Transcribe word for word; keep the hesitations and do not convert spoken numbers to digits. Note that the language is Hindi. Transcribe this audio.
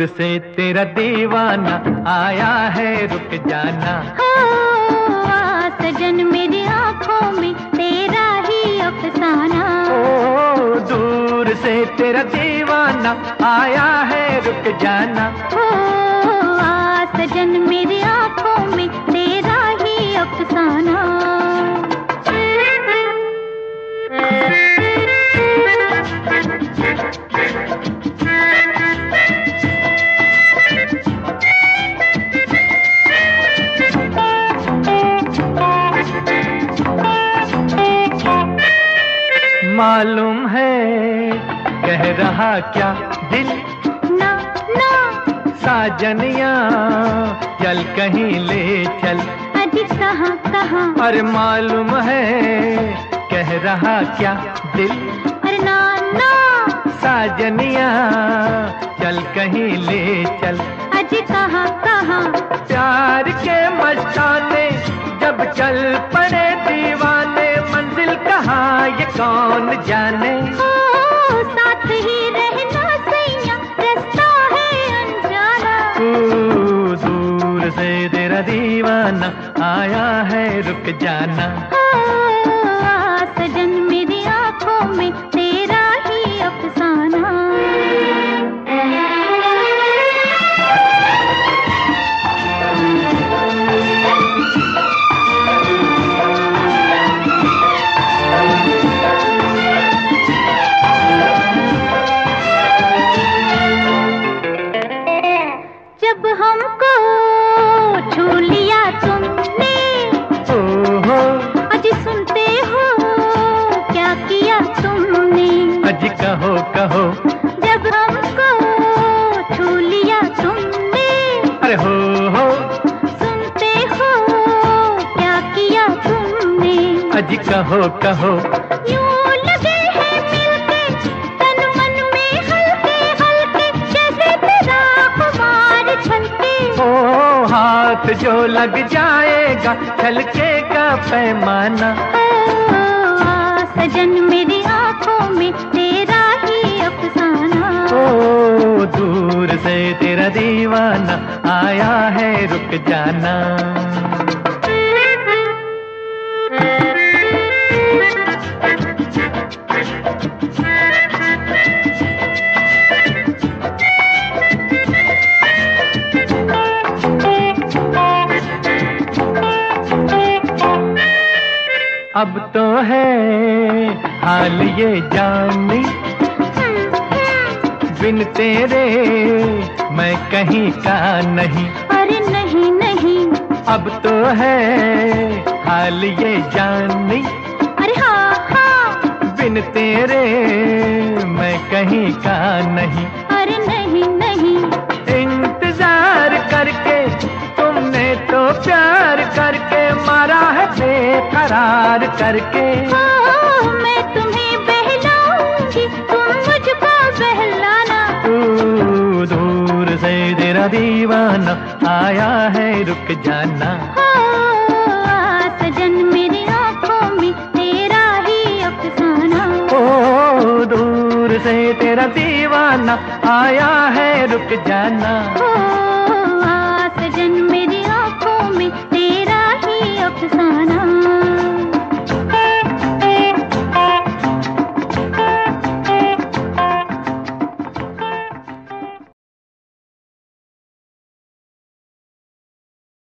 दूर से तेरा दीवाना आया है रुक जाना। हो आ सजन मेरी आँखों में तेरा ही अफसाना। ओ दूर से तेरा दीवाना आया है रुक जाना। हो आ सजन मेरी आँखों में तेरा ही अफसाना। मालूम है कह रहा क्या दिल ना ना साजनिया चल कहीं ले चल। अजी कहाँ कहाँ अरे मालूम है कह रहा क्या दिल। अरे ना ना साजनिया चल कहीं ले चल। अजी कहाँ कहाँ प्यार के मस्ताने जब चल पड़े दीवाने मंजिल कहाँ ये कौन जाने। ओ साथ ही रहना सैया रास्ता है अनजाना। ओ दूर से तेरा दीवाना आया है रुक जाना। ओ आ सजन मेरी आँखों में तेरा ही अफसाना। जब हमको छू लिया तुमने ओहो अज सुनते हो क्या किया तुमने। अज कहो कहो जब हमको छू लिया तुमने अरे हो हो सुनते हो क्या किया तुमने। अज कहो कहो यूं लगे हैं मिलके तन मन में हल्के हल्के जैसे तेरा खुमार छलके। ओ हाथ जो लग जाएगा छलकेगा पैमाना। ओ आ सजन मेरी आँखों में तेरा ही अफसाना। ओ दूर से तेरा दीवाना आया है रुक जाना। अब तो है हाल ये जानी बिन तेरे मैं कहीं का नहीं। अरे नहीं नहीं अब तो है हाल ये जानी अरे हाँ हाँ बिन तेरे मैं कहीं का नहीं। अरे नहीं नहीं इंतजार करके तुमने तो प्यार करके मारा है बेकरार करके। ओ मैं तुम्हें बहलाऊंगी तुम मुझको बहलाना। तू दूर से तेरा दीवाना आया है रुक जाना। ओ आ सजन मेरी आँखों में तेरा ही अफसाना। ओ दूर से तेरा दीवाना आया है रुक जाना। ओ